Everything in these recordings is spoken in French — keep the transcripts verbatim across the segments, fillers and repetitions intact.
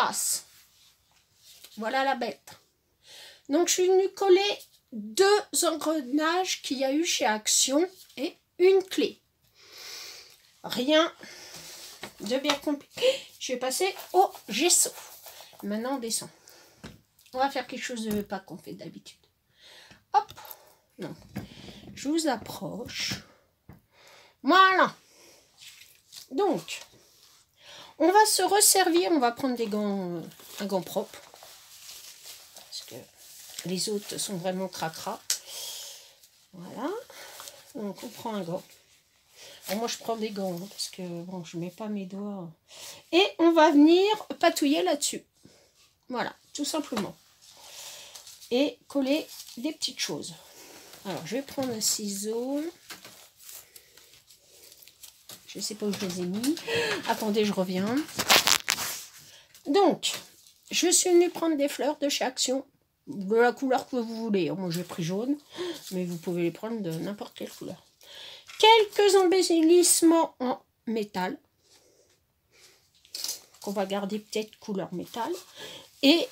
trace. Voilà la bête. Donc, je suis venue coller deux engrenages qu'il y a eu chez Action et une clé. Rien de bien compliqué. Je vais passer au gesso. Maintenant, on descend. On va faire quelque chose de pas qu'on fait d'habitude. Hop. Non. Je vous approche. Voilà. Donc, on va se resservir. On va prendre des gants, un gant propre. Parce que les autres sont vraiment cracra. Voilà. Donc, on prend un gant. Alors moi, je prends des gants hein, parce que bon, je ne mets pas mes doigts. Et on va venir patouiller là-dessus. Voilà, tout simplement. Et coller des petites choses. Alors, je vais prendre un ciseau. Je ne sais pas où je les ai mis. Attendez, je reviens. Donc, je suis venue prendre des fleurs de chez Action. De la couleur que vous voulez. Moi, j'ai pris jaune. Mais vous pouvez les prendre de n'importe quelle couleur. Quelques embellissements en métal. Qu'on va garder peut-être couleur métal. Et...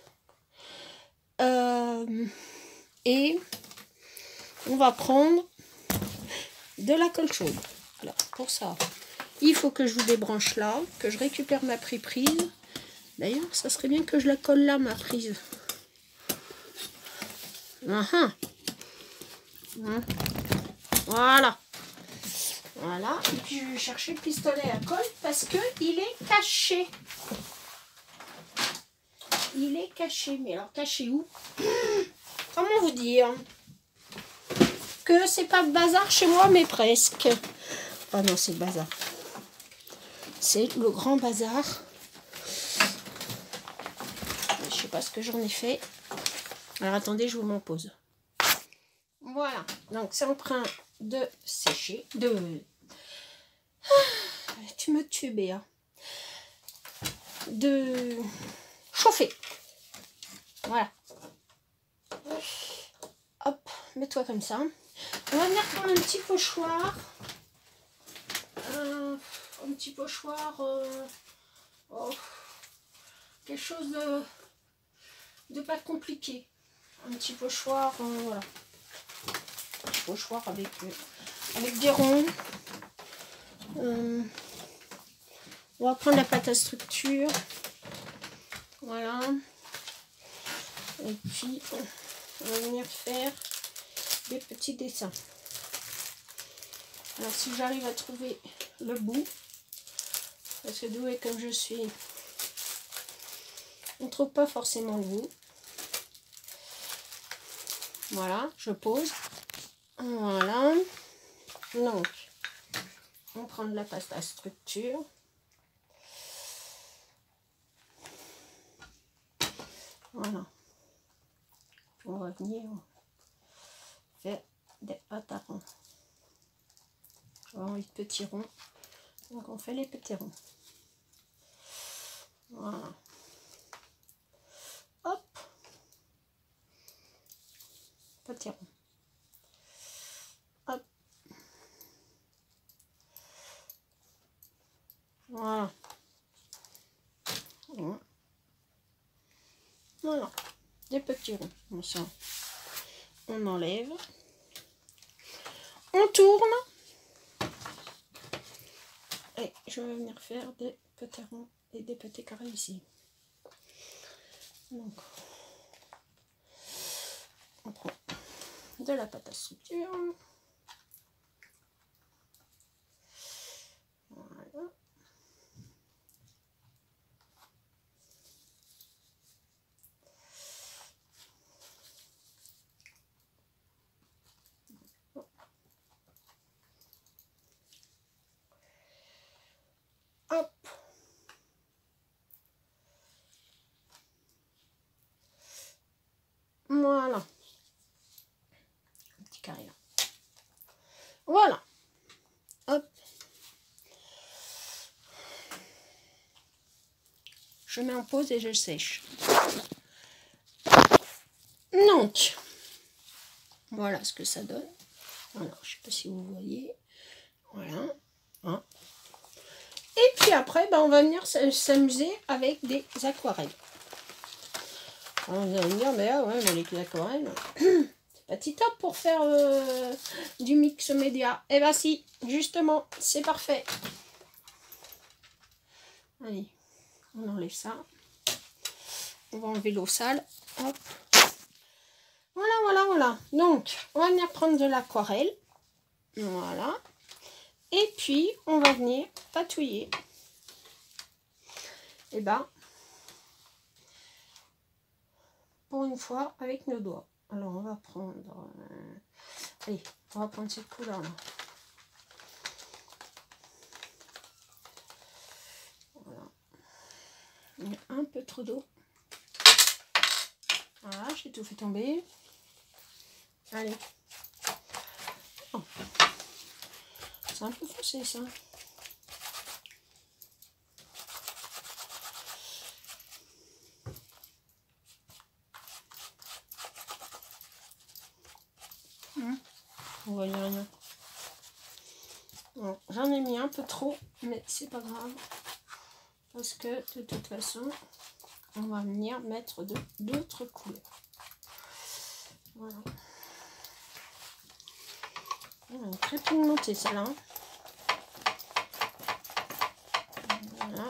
Euh, et... on va prendre de la colle chaude. Alors, pour ça, il faut que je vous débranche là, que je récupère ma prise. D'ailleurs, ça serait bien que je la colle là, ma prise. Uh-huh. Mmh. Voilà. Voilà. Et puis, je vais chercher le pistolet à colle parce qu'il est caché. Il est caché. Mais alors, caché où? Comment vous dire que c'est pas le bazar chez moi, mais presque. Ah non, c'est le bazar. C'est le grand bazar. Je sais pas ce que j'en ai fait. Alors attendez, je vous m'en pose. Voilà. Donc c'est en train de sécher. De. Ah, tu me tues, Béa. De chauffer. Voilà. Hop, mets-toi comme ça. On va venir prendre un petit pochoir. Un, un petit pochoir. Euh, oh, quelque chose de, de pas compliqué. Un petit pochoir. Euh, voilà. Un petit pochoir avec, euh, avec des ronds. Euh, on va prendre la pâte à structure. Voilà. Et puis, on va venir faire des petits dessins. Alors si j'arrive à trouver le bout, parce que douée comme je suis, on ne trouve pas forcément le bout. Voilà, je pose. Voilà. Donc, on prend de la pâte à structure. Voilà. On va venir faire des pâtes à ronds. J'ai envie de petits ronds. Donc on fait les petits ronds. Voilà. Hop. Petits ronds. Hop. Voilà. Voilà. Des petits ronds. Bon, ça, on enlève. On tourne. Et je vais venir faire des petits ronds et des petits carrés ici. Donc, on prend de la pâte à structure. Voilà. Hop. Voilà. Un petit carré là. Voilà. Hop. Je mets en pause et je sèche. Donc, voilà ce que ça donne. Voilà, je ne sais pas si vous voyez. Voilà. Hein. Et puis après, ben, on va venir s'amuser avec des aquarelles. Alors, vous allez me dire, mais ah ouais, mais les aquarelles, c'est pas si top pour faire euh, du mix média. Eh ben si, justement, c'est parfait. Allez, on enlève ça. On va enlever l'eau sale. Hop. Voilà, voilà, voilà. Donc, on va venir prendre de l'aquarelle. Voilà. Et puis, on va venir patouiller. Et ben, pour une fois, avec nos doigts. Alors, on va prendre... Euh, allez, on va prendre cette couleur-là. Voilà. Il y a un peu trop d'eau. Voilà, j'ai tout fait tomber. Allez. Oh. C'est un peu foncé, ça. Mmh. On voit rien. Bon, j'en ai mis un peu trop, mais c'est pas grave. Parce que, de toute façon, on va venir mettre de d'autres couleurs. Voilà. Elle est très pigmentée, celle-là. Voilà.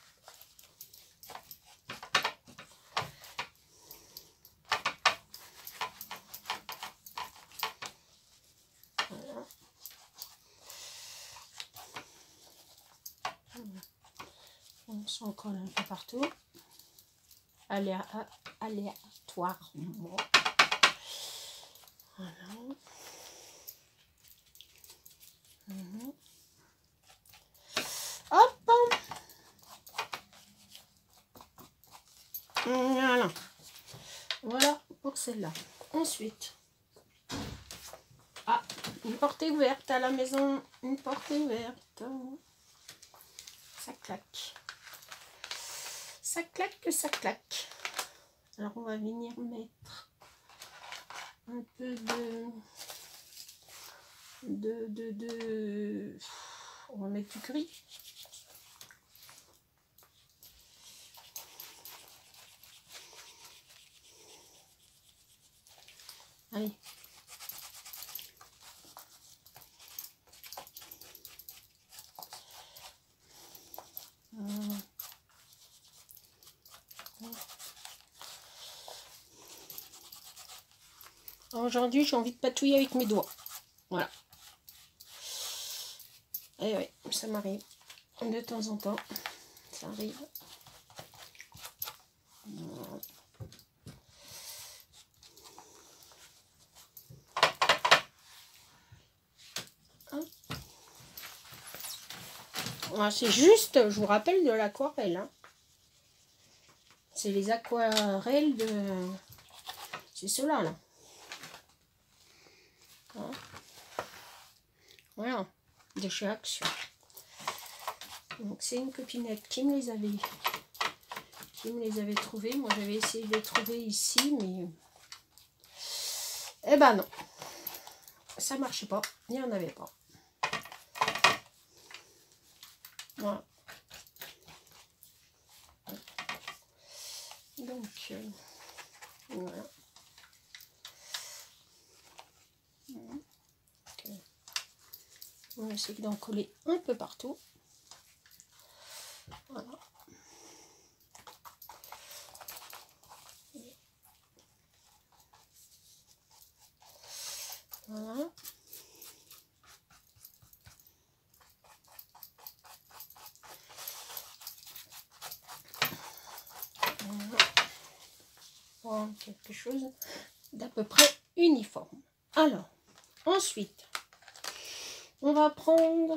Voilà. On s'en colle un peu partout. Aléa aléatoirement. Voilà. Mmh. Hop. Voilà. Voilà pour celle-là. Ensuite. Ah, une porte ouverte à la maison. Une porte ouverte. Ça claque. Ça claque, ça claque. Alors on va venir mettre un peu de... De, de, de... On va mettre du gris. Allez. Aujourd'hui, j'ai envie de patouiller avec mes doigts. Voilà. Et oui, ça m'arrive. De temps en temps, ça arrive. Voilà. Voilà, c'est juste, je vous rappelle, de l'aquarelle. Hein. C'est les aquarelles de... C'est ceux-là, là. Hein. Voilà, de chez Action. Donc c'est une copinette qui me les avait qui me les avait trouvés. Moi j'avais essayé de les trouver ici, mais eh ben non, ça marchait pas, il n'y en avait pas. Voilà. Donc euh, voilà. Okay. On va essayer d'en coller un peu partout. Voilà. Voilà. Voilà. Quelque chose d'à peu près uniforme. Alors, ensuite, on va prendre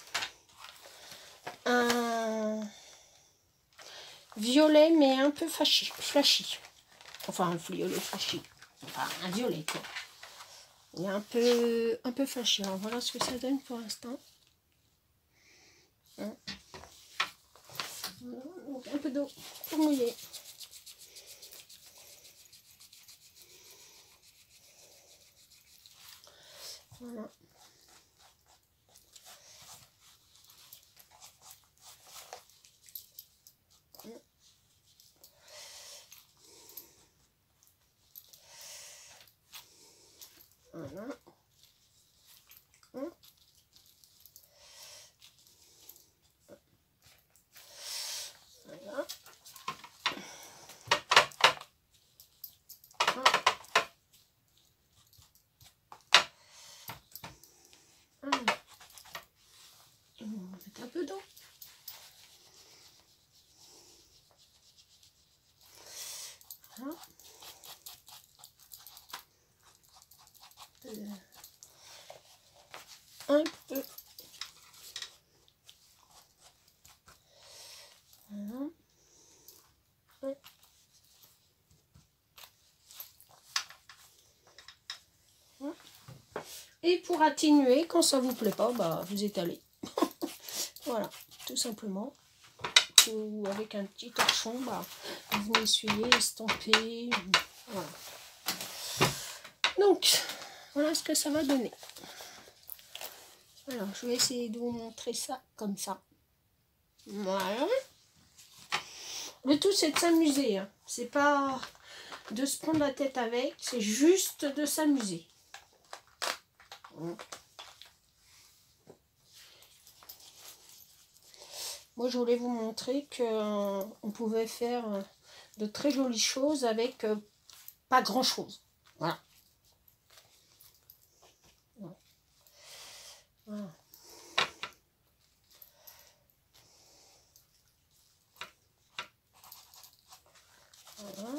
un violet, mais un peu flashy. flashy. Enfin, un violet flashy. Enfin, un violet, quoi. Il est un peu, un peu flashy. Alors, voilà ce que ça donne pour l'instant. Hein. Voilà, donc un peu d'eau pour mouiller. Voilà. Voilà. Voilà. On va mettre un peu d'eau. Voilà. Un peu. Voilà. Et pour atténuer, quand ça vous plaît pas, bah vous étalez. Voilà, tout simplement. Ou avec un petit torchon, bah, vous venez essuyer, estamper. Voilà. Donc, voilà ce que ça va donner. Alors, je vais essayer de vous montrer ça comme ça. Voilà. Le tout, c'est de s'amuser. Hein. C'est pas de se prendre la tête avec, c'est juste de s'amuser. Moi, je voulais vous montrer qu'on euh, pouvait faire euh, de très jolies choses avec euh, pas grand-chose. Voilà. Voilà. Voilà.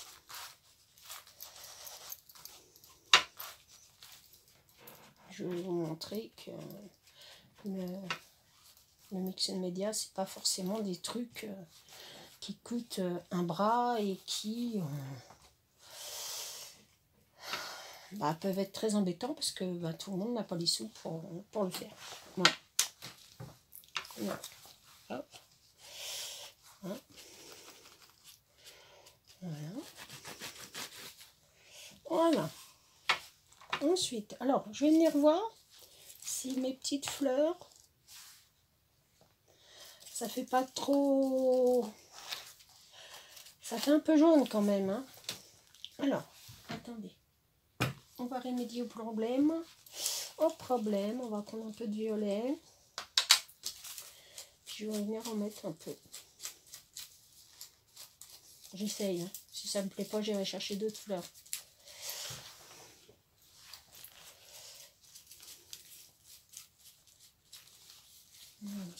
Je vais vous montrer que le, le Mixed Media, c'est pas forcément des trucs euh, qui coûtent euh, un bras et qui euh, bah, peuvent être très embêtants parce que bah, tout le monde n'a pas les sous pour, pour le faire. Voilà. Voilà. Hop. Voilà. Voilà. Voilà. Ensuite, alors, je vais venir voir si mes petites fleurs, ça fait pas trop... Ça fait un peu jaune quand même. Hein. Alors, attendez. On va remédier au problème. Au problème, on va prendre un peu de violet. Puis je vais venir en mettre un peu. J'essaye. Hein. Si ça me plaît pas, j'irai chercher d'autres fleurs. Voilà.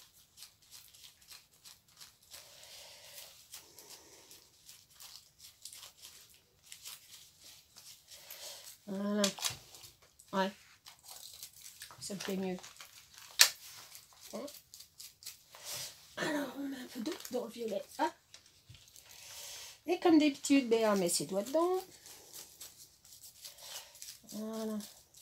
Voilà. Ouais. Ça me plaît mieux. Hein. Alors, on met un peu d'eau dans le violet. Ah. Et comme d'habitude, Béa met ses doigts dedans. Voilà.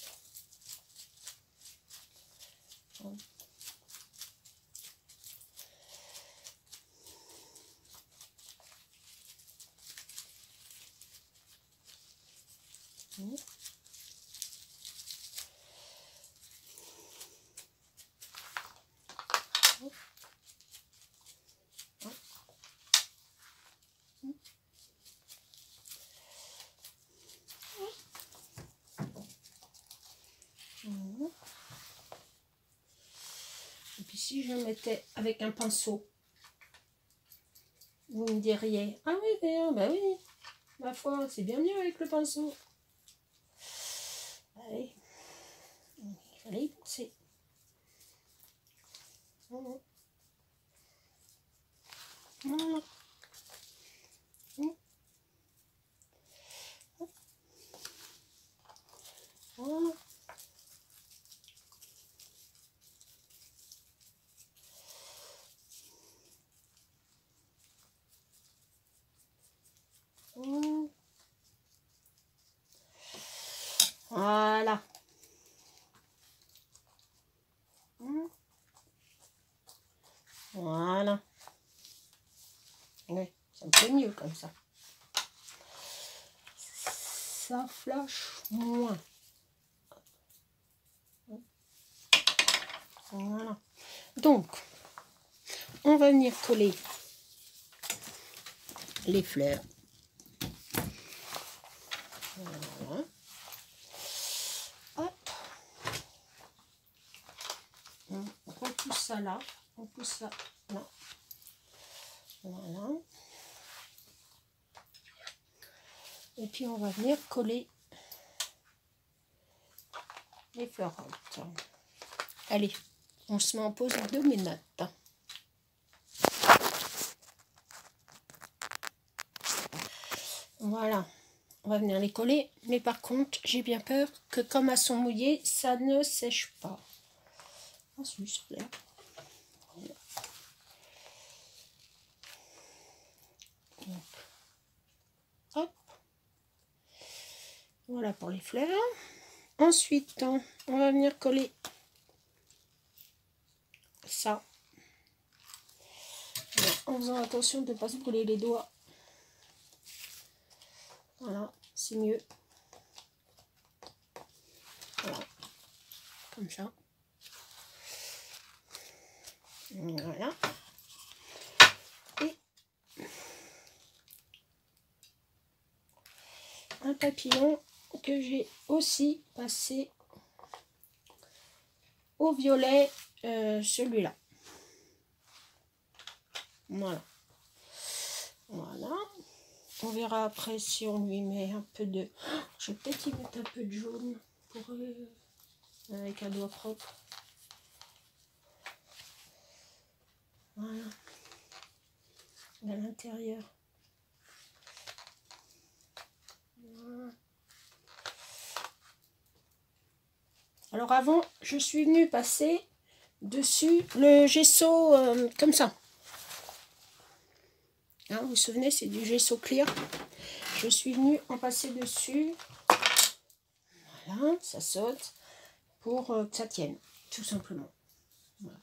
Mmh. Et puis si je mettais avec un pinceau, vous me diriez, ah oui, Béa, bah oui, ma foi, c'est bien mieux avec le pinceau. Allez, il fallait y penser. Voilà. Voilà. Voilà. Voilà. Voilà. Ouais, ça me fait mieux comme ça. Ça flash moins. Voilà. Donc, on va venir coller les fleurs. Voilà. ça là, on pousse ça là. Voilà. Et puis on va venir coller les fleurettes. Allez, on se met en pause deux minutes. Voilà, on va venir les coller, mais par contre, j'ai bien peur que comme elles sont mouillées, ça ne sèche pas. Ah, c'est super. Voilà. Donc, hop. Voilà pour les fleurs. Ensuite, on va venir coller ça. En faisant attention de ne pas se brûler les doigts. Voilà, c'est mieux. Voilà, comme ça. Voilà. Et un papillon que j'ai aussi passé au violet, euh, celui-là. Voilà. Voilà. On verra après si on lui met un peu de... Oh, je vais peut-être y mettre un peu de jaune pour euh, avec un doigt propre. Voilà. À l'intérieur. Voilà. Alors avant, je suis venue passer dessus le gesso euh, comme ça. Hein, vous vous souvenez, c'est du gesso clear. Je suis venue en passer dessus. Voilà, ça saute pour euh, que ça tienne, tout simplement. Voilà.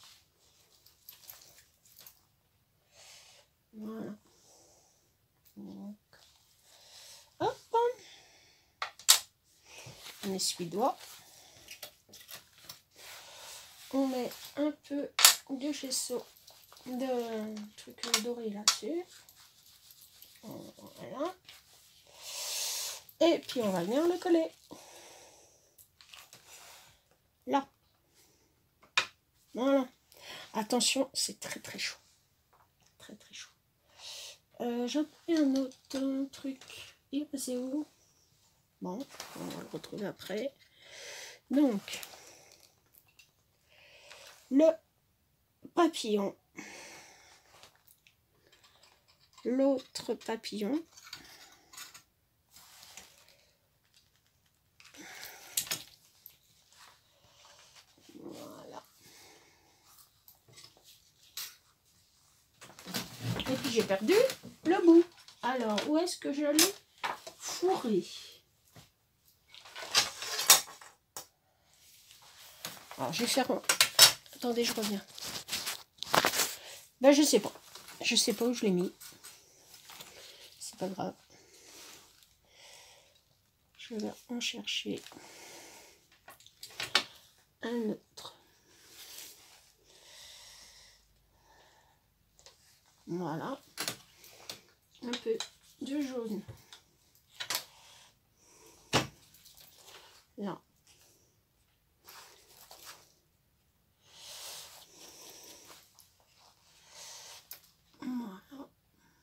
Voilà. Donc, hop. On essuie-doigt. On met un peu de gesso de truc doré là-dessus. Voilà. Et puis on va venir le coller. Là. Voilà. Attention, c'est très très chaud. Très très chaud. Euh, J'ai pris un autre truc. Il c'est où? Bon, on va le retrouver après. Donc, le papillon. L'autre papillon. Voilà. Et puis j'ai perdu le bout. Alors, où est-ce que je l'ai fourré? Alors, je vais faire... Attendez, je reviens. Ben, je sais pas. Je sais pas où je l'ai mis. C'est pas grave. Je vais en chercher un autre. Voilà. Un peu de jaune. Là. Voilà.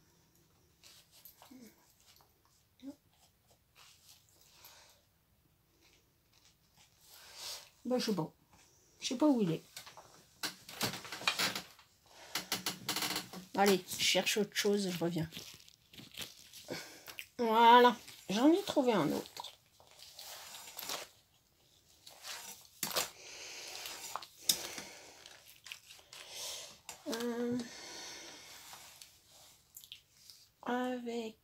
Ben, je sais pas. Je sais pas où il est. Allez, je cherche autre chose, je reviens. Voilà. J'en ai trouvé un autre. Euh, avec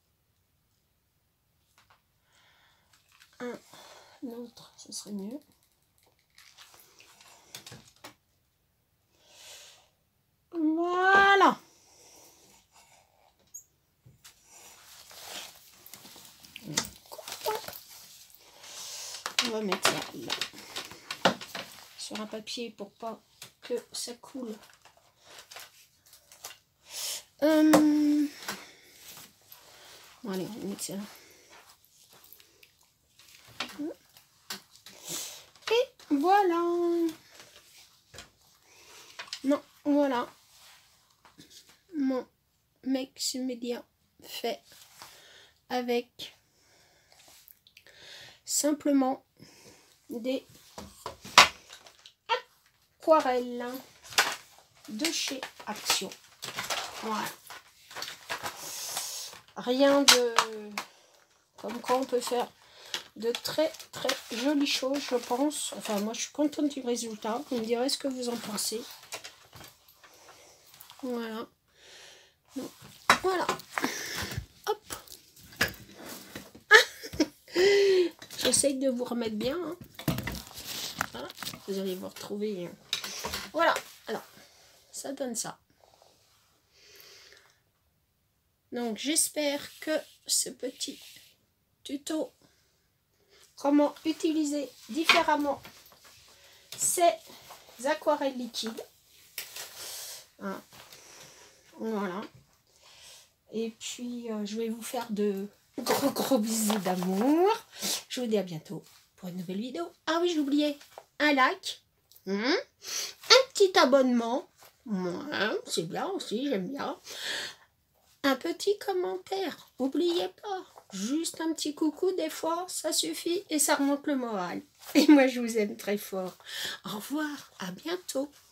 un autre, ce serait mieux. Voilà. On va mettre ça là, sur un papier pour pas que ça coule. Euh... Bon, allez, on va mettre ça là. Et voilà. Voilà. Mon Mexmedia fait avec simplement des aquarelles de chez Action. Voilà. Rien de... Comme quoi on peut faire de très très jolies choses, je pense. Enfin, moi je suis contente du résultat. Vous me direz ce que vous en pensez. Voilà. Donc, voilà. Hop. J'essaye de vous remettre bien. Hein. Voilà. Vous allez vous retrouver. Voilà. Alors, ça donne ça. Donc, j'espère que ce petit tuto, comment utiliser différemment ces aquarelles liquides. Hein. Voilà. Et puis, euh, je vais vous faire de gros gros bisous d'amour. Je vous dis à bientôt pour une nouvelle vidéo. Ah oui, j'oubliais un like, hein, un petit abonnement. Ouais, c'est bien aussi, j'aime bien. Un petit commentaire, n'oubliez pas. Juste un petit coucou, des fois, ça suffit et ça remonte le moral. Et moi, je vous aime très fort. Au revoir, à bientôt.